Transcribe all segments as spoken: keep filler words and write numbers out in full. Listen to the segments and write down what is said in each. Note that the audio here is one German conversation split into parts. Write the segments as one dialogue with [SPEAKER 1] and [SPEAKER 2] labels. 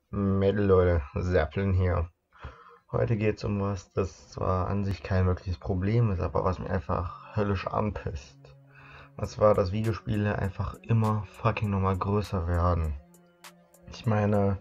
[SPEAKER 1] Mädel, Leute, Zeppelin hier. Heute geht es um was, das zwar an sich kein wirkliches Problem ist, aber was mich einfach höllisch anpisst. Und zwar, dass Videospiele einfach immer fucking nochmal größer werden. Ich meine,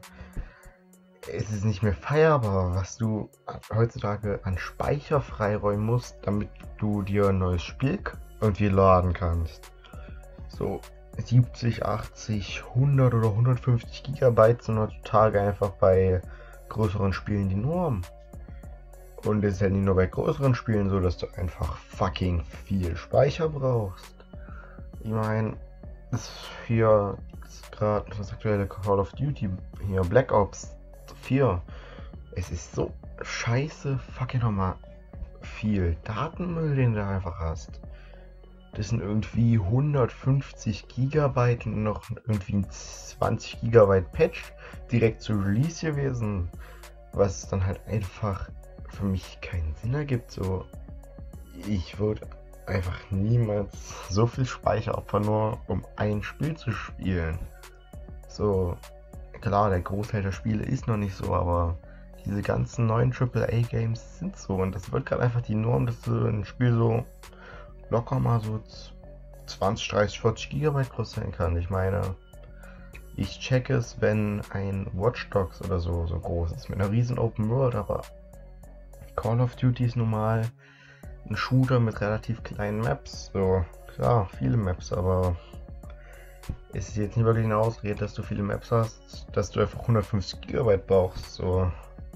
[SPEAKER 1] es ist nicht mehr feierbar, was du heutzutage an Speicher freiräumen musst, damit du dir ein neues Spiel irgendwie laden kannst. So siebzig, achtzig, hundert oder hundertfünfzig Gigabyte sind heutzutage einfach bei größeren Spielen die Norm. Und es ist halt nicht nur bei größeren Spielen so, dass du einfach fucking viel Speicher brauchst. Ich meine, das hier ist gerade das aktuelle Call of Duty, hier Black Ops vier. Es ist so scheiße fucking nochmal viel Datenmüll, den du einfach hast. Das sind irgendwie hundertfünfzig Gigabyte und noch irgendwie ein zwanzig Gigabyte Patch direkt zu Release gewesen, was dann halt einfach für mich keinen Sinn ergibt. So, ich würde einfach niemals so viel Speicher opfern, nur um ein Spiel zu spielen. So, klar, der Großteil der Spiele ist noch nicht so, aber diese ganzen neuen Triple A Games sind so und das wird gerade einfach die Norm, dass du ein Spiel so locker mal so zwanzig, dreißig, vierzig Gigabyte groß sein kann. Ich meine, ich check es, wenn ein Watch Dogs oder so so groß ist, mit einer riesen Open World, aber Call of Duty ist nun mal ein Shooter mit relativ kleinen Maps. So, klar, viele Maps, aber es ist jetzt nicht wirklich eine Ausrede, dass du viele Maps hast, dass du einfach hundertfünfzig Gigabyte brauchst. So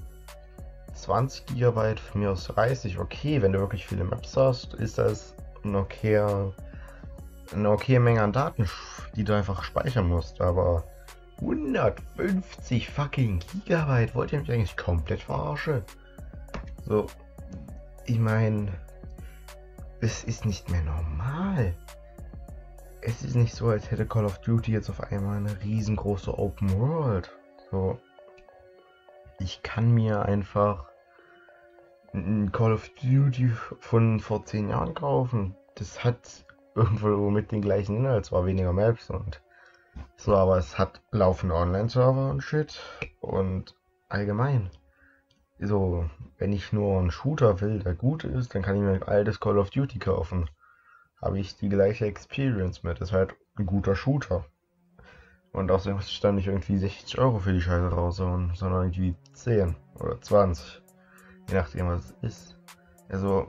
[SPEAKER 1] zwanzig Gigabyte, von mir aus dreißig, okay, wenn du wirklich viele Maps hast, ist das ein okayer, eine okaye Menge an Daten, die du einfach speichern musst, aber hundertfünfzig fucking Gigabyte, wollt ihr mich eigentlich komplett verarschen? So, ich meine, es ist nicht mehr normal. Es ist nicht so, als hätte Call of Duty jetzt auf einmal eine riesengroße Open World. So, ich kann mir einfach ein Call of Duty von vor zehn Jahren kaufen. Das hat irgendwo mit den gleichen Inhalt, zwar weniger Maps und so, aber es hat laufende Online-Server und Shit und allgemein. So, wenn ich nur einen Shooter will, der gut ist, dann kann ich mir ein altes Call of Duty kaufen. Habe ich die gleiche Experience mit. Das ist halt ein guter Shooter. Und außerdem muss ich dann nicht irgendwie sechzig Euro für die Scheiße raushauen, sondern irgendwie zehn oder zwanzig. Je nachdem, was es ist. Also,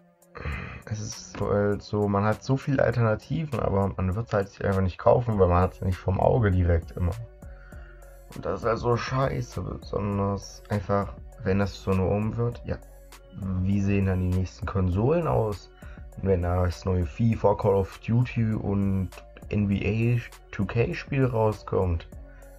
[SPEAKER 1] es ist so, halt so, man hat so viele Alternativen, aber man wird es halt sich einfach nicht kaufen, weil man hat es ja nicht vom Auge direkt immer. Und das ist halt so scheiße, besonders einfach, wenn das so nur um wird, ja, wie sehen dann die nächsten Konsolen aus? Wenn da das neue FIFA, Call of Duty und N B A zwei K Spiel rauskommt,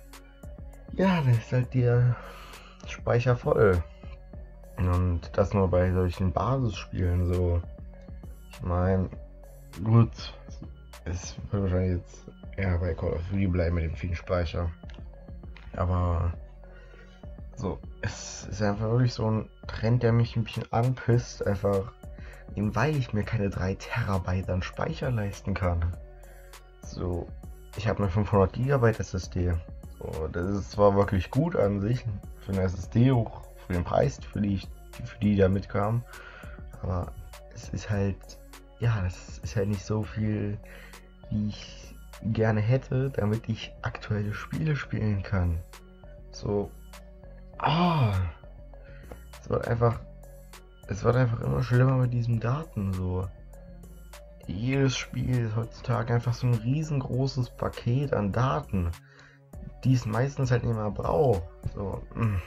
[SPEAKER 1] ja, dann ist halt der Speicher voll. Und das nur bei solchen Basisspielen so. Ich meine, gut, es wird wahrscheinlich jetzt eher bei Call of Duty bleiben mit dem vielen Speicher. Aber so, es ist einfach wirklich so ein Trend, der mich ein bisschen anpisst, einfach eben weil ich mir keine drei Terabyte an Speicher leisten kann. So, ich habe eine fünfhundert Gigabyte S S D. So, das ist zwar wirklich gut an sich, für eine S S D hoch, für den Preis, für die, für die da mitkam, aber es ist halt, ja, das ist halt nicht so viel, wie ich gerne hätte, damit ich aktuelle Spiele spielen kann. So, ah, es wird einfach, es wird einfach immer schlimmer mit diesen Daten, so. Jedes Spiel ist heutzutage einfach so ein riesengroßes Paket an Daten, die es meistens halt nicht mehr braucht. So, mm.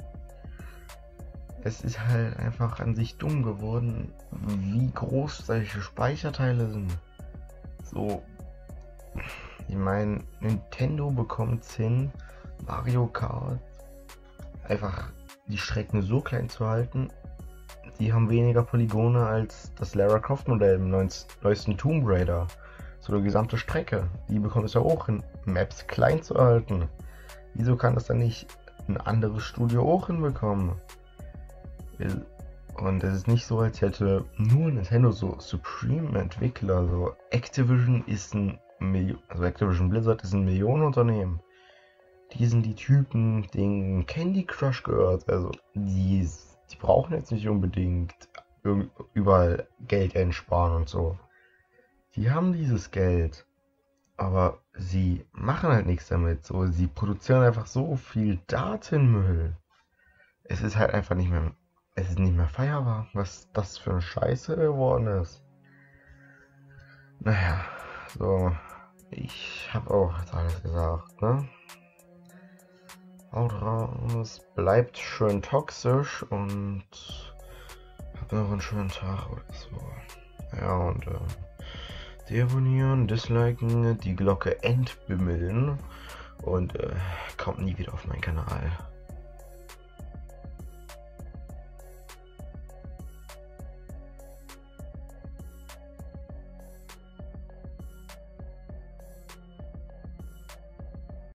[SPEAKER 1] Es ist halt einfach an sich dumm geworden, wie groß solche Speicherteile sind. So, ich meine, Nintendo bekommt es hin, Mario Kart einfach die Strecken so klein zu halten. Die haben weniger Polygone als das Lara Croft Modell im neuesten Tomb Raider. So die gesamte Strecke, die bekommt es ja auch hin, Maps klein zu halten. Wieso kann das dann nicht ein anderes Studio auch hinbekommen? Und es ist nicht so, als hätte nur Nintendo so Supreme-Entwickler. So Activision ist ein Million, also Activision Blizzard ist ein Millionenunternehmen. Die sind die Typen, denen Candy Crush gehört. Also, die, die brauchen jetzt nicht unbedingt überall Geld einsparen und so. Die haben dieses Geld, aber sie machen halt nichts damit. So, sie produzieren einfach so viel Datenmüll. Es ist halt einfach nicht mehr, es ist nicht mehr feierbar, was das für eine Scheiße geworden ist. Naja, so, ich habe auch jetzt alles gesagt, ne? Haut raus, bleibt schön toxisch und habt noch einen schönen Tag oder so. Ja, und äh, deabonnieren, disliken, die Glocke entbimmeln und äh, kommt nie wieder auf meinen Kanal.